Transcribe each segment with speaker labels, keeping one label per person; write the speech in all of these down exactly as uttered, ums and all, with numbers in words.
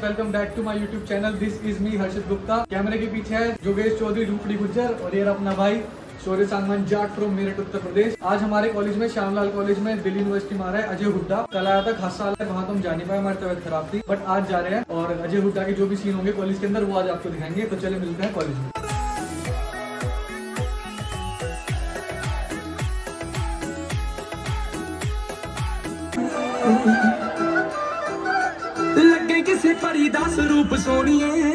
Speaker 1: Welcome back to my YouTube channel. This is me Harshit Gupta. कैमरे के पीछे है योगेश चौधरी ढूपड़ी गुज्जर और ये अपना भाई शौर्य सांगवान जाट फ्रॉम मेरठ उत्तर प्रदेश। आज हमारे कॉलेज में श्यामलाल कॉलेज में दिल्ली यूनिवर्सिटी में आ रहा है अजय हुड्डा। कल आया था खासा हाल है, वहाँ तो हम जा नहीं पाए, हमारी तबियत खराब थी, बट आज जा रहे हैं और अजय हुड्डा के जो भी सीन होंगे कॉलेज के अंदर वो आज आपको दिखाएंगे। तो चले मिलते हैं कॉलेज में।
Speaker 2: लगे किसी परी दा स्वरूप सोनिए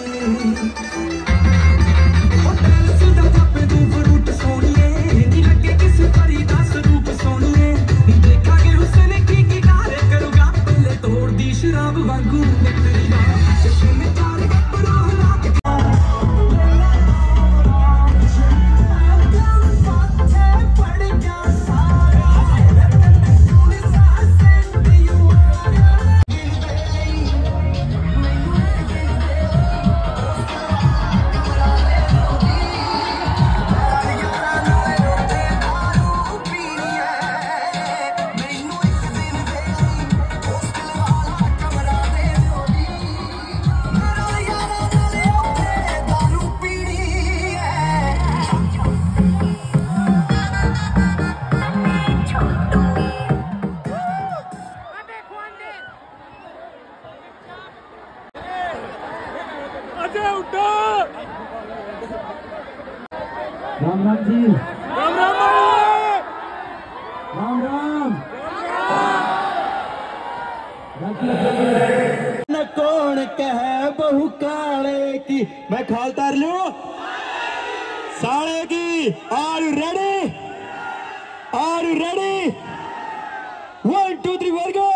Speaker 2: राम राम जी, राम राम राम राम न कौन कहे बहु काले की मैं खाल तार लू साले की। Are you ready? Are you ready? One two three four go.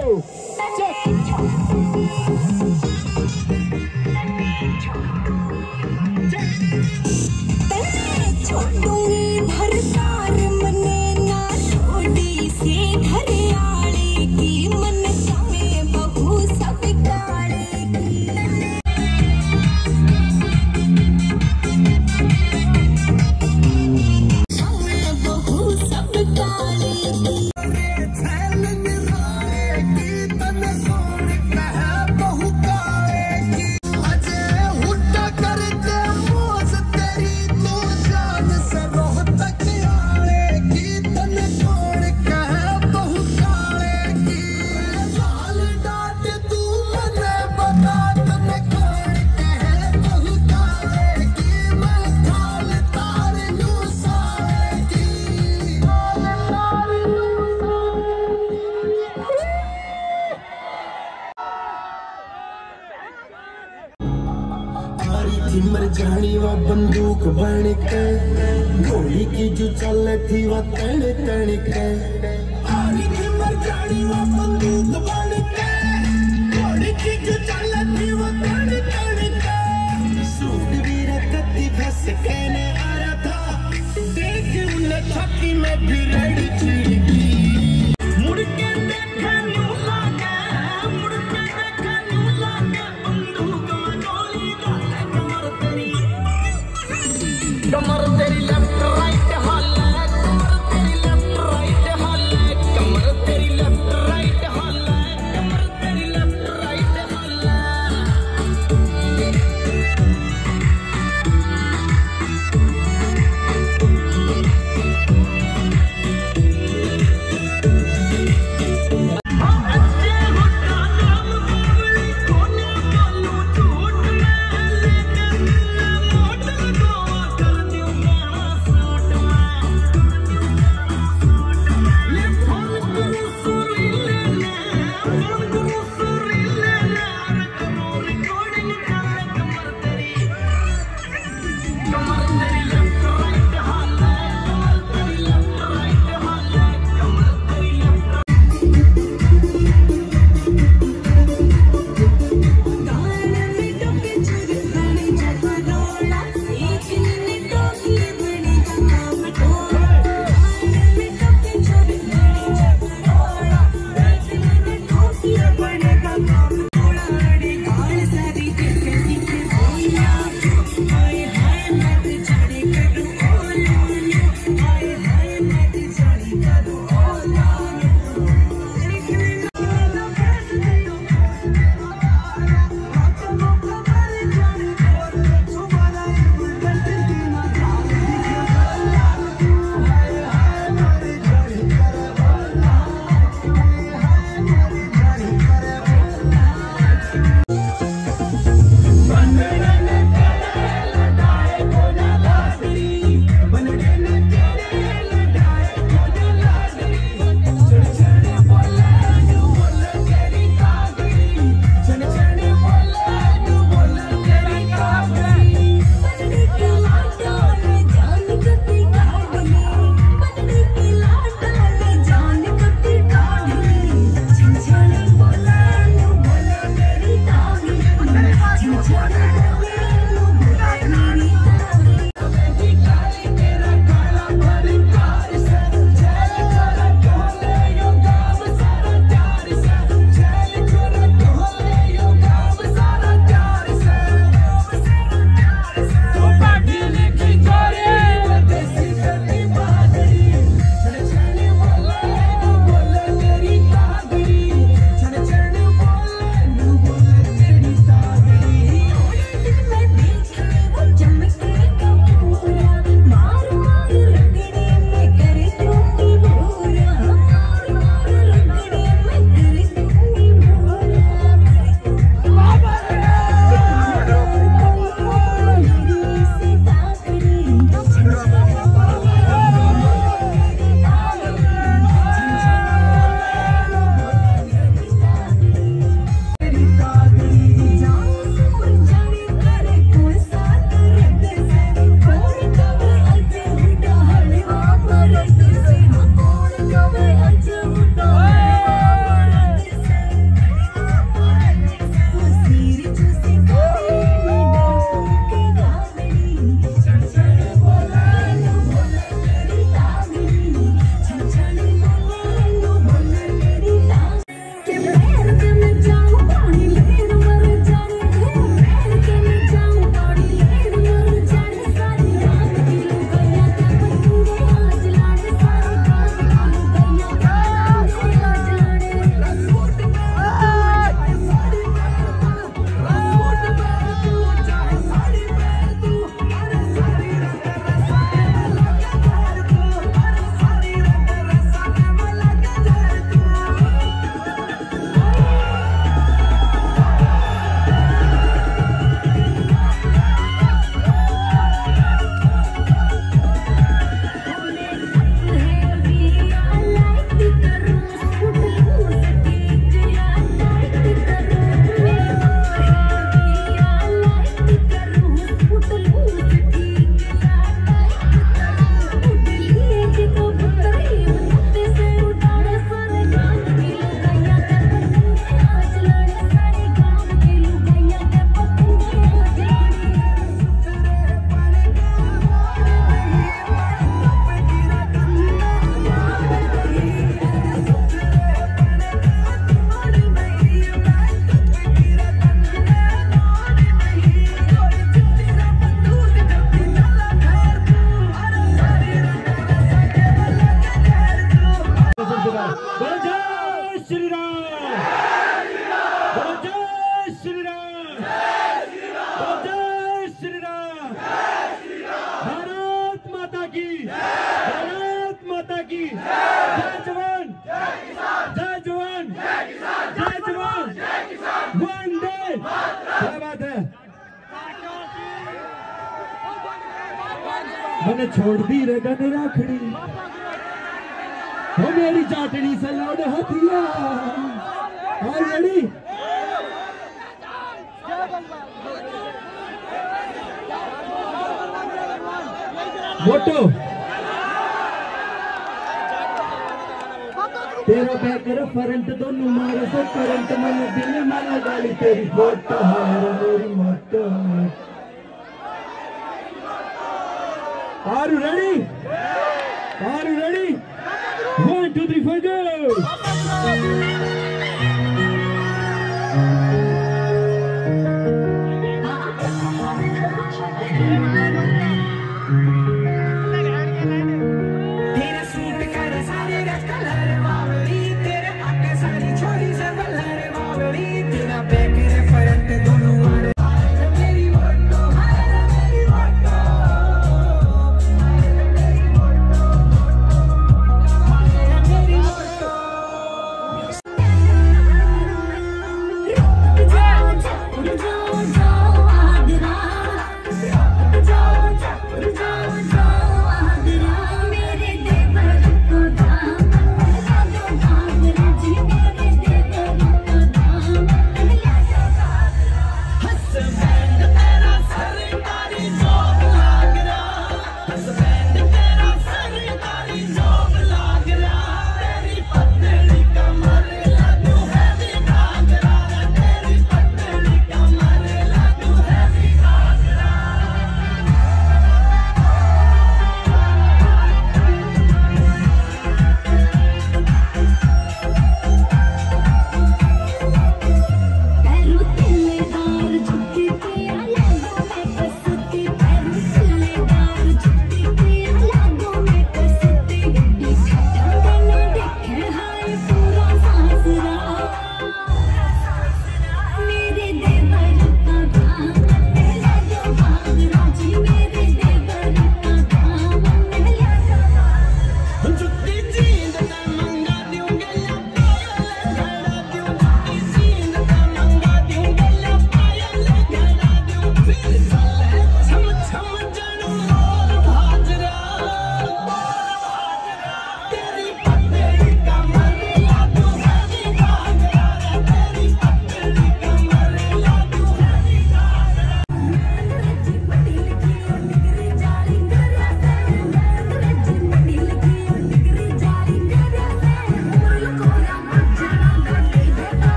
Speaker 2: मर जानी वो बंदूक बन के गोली की जो चल थी वो तन तन के। मर जानी वो बंदूक बन के गोली की जो चल थी वो तन तन के। सूट भी रखती फंस के न आ रहा था, देख उन्हें छक्की में भी रेडी चिड़की। मुड़ के देखा न्यू लागे, मुड़ के देखा न्यू लागे बंदूक में गोली डाले। कमर तेरी लेफ्ट राइट हॉले, कमर तेरी लेफ्ट राइट हॉले, कमर तेरी लेफ्ट राइट हॉले, कमर तेरी लेफ्ट राइट हॉले। ने छोड़ दी रगन रखड़ी वो मेरी चाटनी से लौट हथिया ऑलरेडी मोटो तेरा बैकर फ्रंट दोनों मारो से करंट मन दिल माना गाली तेरी फोटो है मेरी motto Are you ready? Are you ready? One, two, three, four, go! तेरा सूट कर सारे का कलर वावड़ी तेरे आगे सारी छोरी से कलर वावड़ी तेरा बैक रे फ्रंट दोनों मारे मेरी मोटो मेरी मोटो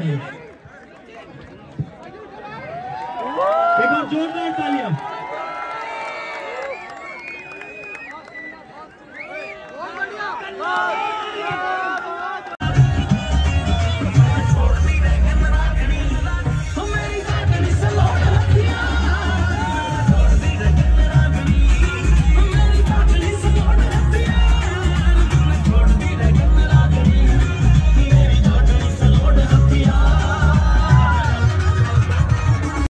Speaker 3: एक और जोरदार तालियां।